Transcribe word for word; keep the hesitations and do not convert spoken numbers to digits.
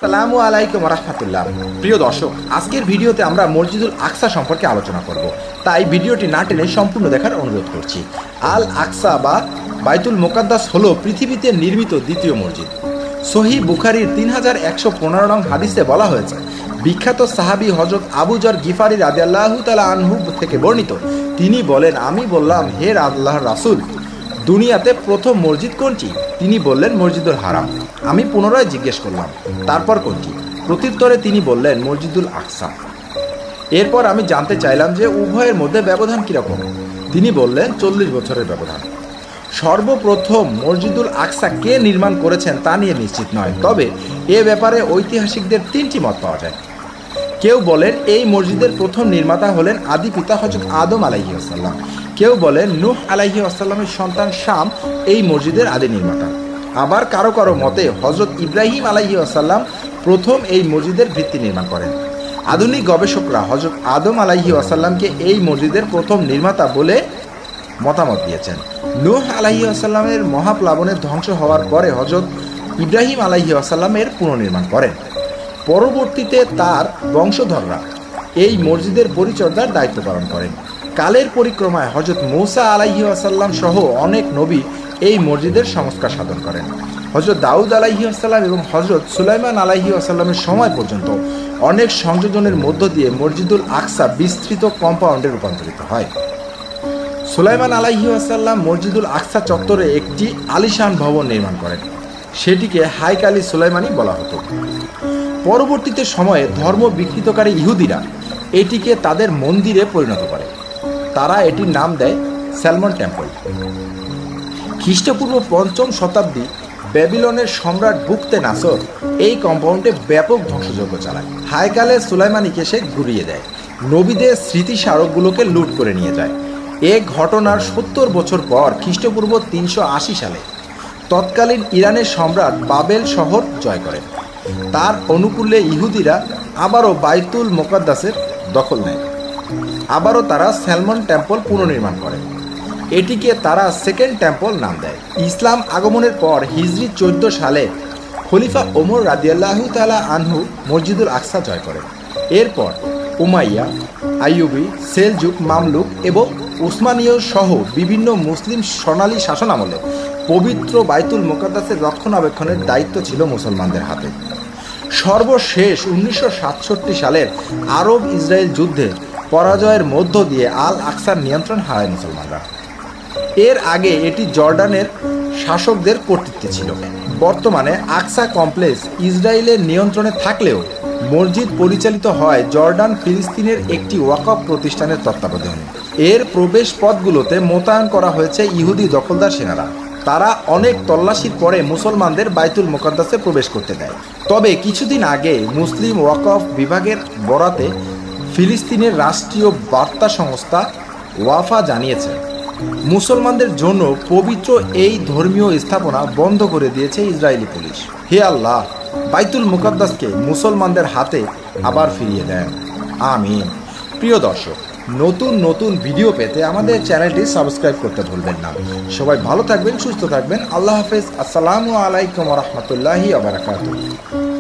আসসালামু আলাইকুম রাহমাতুল্লাহ। প্রিয় দর্শক, আজকের ভিডিওতে আমরা মসজিদুল আকসা সম্পর্কে আলোচনা করব, তাই ভিডিওটি না টেনে সম্পূর্ণ দেখার অনুরোধ করছি। আল আকসা বা বাইতুল মুকাদ্দাস হলো পৃথিবীতে নির্মিত দ্বিতীয় মসজিদ। সহিহ বুখারীর তিন হাজার একশো পনেরো নং হাদিসে বলা হয়েছে, বিখ্যাত সাহাবী হযরত আবু যর গিফারি রাদিয়াল্লাহু তাআলা আনহু থেকে বর্ণিত, তিনি বলেন, আমি বললাম, হে আল্লাহর রাসূল, দুনিয়াতে প্রথম মসজিদ কোনটি? তিনি বললেন, মসজিদুল হারাম। আমি পুনরায় জিজ্ঞেস করলাম, তারপর কোনটি? প্রত্যুত্তরে তিনি বললেন, মসজিদুল আকসা। এরপর আমি জানতে চাইলাম যে উভয়ের মধ্যে ব্যবধান কীরকম। তিনি বললেন, চল্লিশ বছরের ব্যবধান। সর্বপ্রথম মসজিদুল আকসা কে নির্মাণ করেছেন তা নিয়ে নিশ্চিত নয়, তবে এ ব্যাপারে ঐতিহাসিকদের তিনটি মত পাওয়া যায়। কেউ বলেন এই মসজিদের প্রথম নির্মাতা হলেন আদি পিতা হযরত আদম আলাইহিস সালাম। কেউ বলেন নূহ আলাইহিস সালামের সন্তান শাম এই মসজিদের আদি নির্মাতা। আবার কারো কারো মতে হযরত ইব্রাহিম আলাইহিস সালাম প্রথম এই মসজিদের ভিত্তি নির্মাণ করেন। আধুনিক গবেষকরা হযরত আদম আলাইহিস সালামকে এই মসজিদের প্রথম নির্মাতা বলে মতামত দিয়েছেন। নূহ আলাইহিস সালামের মহাপ্লাবনের ধ্বংস হওয়ার পরে হযরত ইব্রাহিম আলাইহিস সালামের পুনর্নির্মাণ করেন। পরবর্তীতে তার বংশধররা এই মসজিদের পরিচর্যার দায়িত্ব পালন করেন। কালের পরিক্রমায় হযরত মূসা আলাইহিস সালাম সহ অনেক নবী এই মসজিদের সংস্কার সাধন করেন। হযরত দাউদ আলাইহিস সালাম এবং হযরত সুলাইমান আলাইহিস সালামের সময় পর্যন্ত অনেক সংযোজনের মধ্য দিয়ে মসজিদুল আকসা বিস্তৃত কম্পাউন্ডে রূপান্তরিত হয়। সুলাইমান আলাইহিস সালাম মসজিদুল আকসা চত্বরে একটি আলিশান ভবন নির্মাণ করেন। সেটিকে হাইকালি সুলাইমানি বলা হতো। পরবর্তীতে সময়ে ধর্ম বিকৃতকারী ইহুদিরা এটিকে তাদের মন্দিরে পরিণত করে। তারা এটির নাম দেয় স্যালমন টেম্পল। খ্রিস্টপূর্ব পঞ্চম শতাব্দী ব্যাবিলনের সম্রাট বুকতে নাসর এই কম্পাউন্ডে ব্যাপক ধ্বংসযজ্ঞ চালায়। হায়কালে সুলাইমানিকে সে ঘুরিয়ে দেয়, নবীদের স্মৃতিস্মারকগুলোকে লুট করে নিয়ে যায়। এ ঘটনার সত্তর বছর পর খ্রিস্টপূর্ব তিনশো আশি সালে তৎকালীন ইরানের সম্রাট বাবেল শহর জয় করেন। তার অনুকূলে ইহুদিরা আবারও বাইতুল মুকাদ্দাসের দখল নেয়। আবারও তারা স্যালমন টেম্পল পুনর্নির্মাণ করে। এটিকে তারা সেকেন্ড টেম্পল নাম দেয়। ইসলাম আগমনের পর হিজরি চোদ্দ সালে খলিফা ওমর রাদিয়াল্লাহু তাআলা আনহু মসজিদুল আকসা জয় করেন। এরপর উমাইয়া, আইয়ুবী, সেলজুক, মামলুক এবং উসমানীয় সহ বিভিন্ন মুসলিম স্বর্ণালী শাসনামলে পবিত্র বাইতুল মুকাদ্দাসের রক্ষণাবেক্ষণের দায়িত্ব ছিল মুসলমানদের হাতে। সর্বশেষ উনিশশো সাতষট্টি সালের আরব ইসরায়েল যুদ্ধে পরাজয়ের মধ্য দিয়ে আল আকসার নিয়ন্ত্রণ হারায় মুসলমানরা। এর আগে এটি জর্ডানের শাসকদের কর্তৃত্বে ছিল। বর্তমানে আকসা কমপ্লেক্স ইসরায়েলের নিয়ন্ত্রণে থাকলেও মসজিদ পরিচালিত হয় জর্ডান ফিলিস্তিনের একটি ওয়াকফ প্রতিষ্ঠানের তত্ত্বাবধানে। এর প্রবেশ পথগুলোতে মোতায়েন করা হয়েছে ইহুদি দখলদার সেনারা। তারা অনেক তল্লাশির পরে মুসলমানদের বাইতুল মুকাদ্দাসে প্রবেশ করতে দেয়। তবে কিছুদিন আগে মুসলিম ওয়াকফ বিভাগের বরাতে ফিলিস্তিনের রাষ্ট্রীয় বার্তা সংস্থা ওয়াফা জানিয়েছে, মুসলমানদের জন্য পবিত্র এই ধর্মীয় স্থাপনা বন্ধ করে দিয়েছে ইসরায়েলি পুলিশ। হে আল্লাহ, বাইতুল মুকাদ্দাসকে মুসলমানদের হাতে আবার ফিরিয়ে দেন, আমিন। প্রিয় দর্শক, নতুন নতুন ভিডিও পেতে আমাদের চ্যানেলটি সাবস্ক্রাইব করতে ভুলবেন না। সবাই ভালো থাকবেন, সুস্থ থাকবেন। আল্লাহ হাফেজ। আসসালামু আলাইকুম রহমতুল্লাহি ওয়া বারাকাতুহু।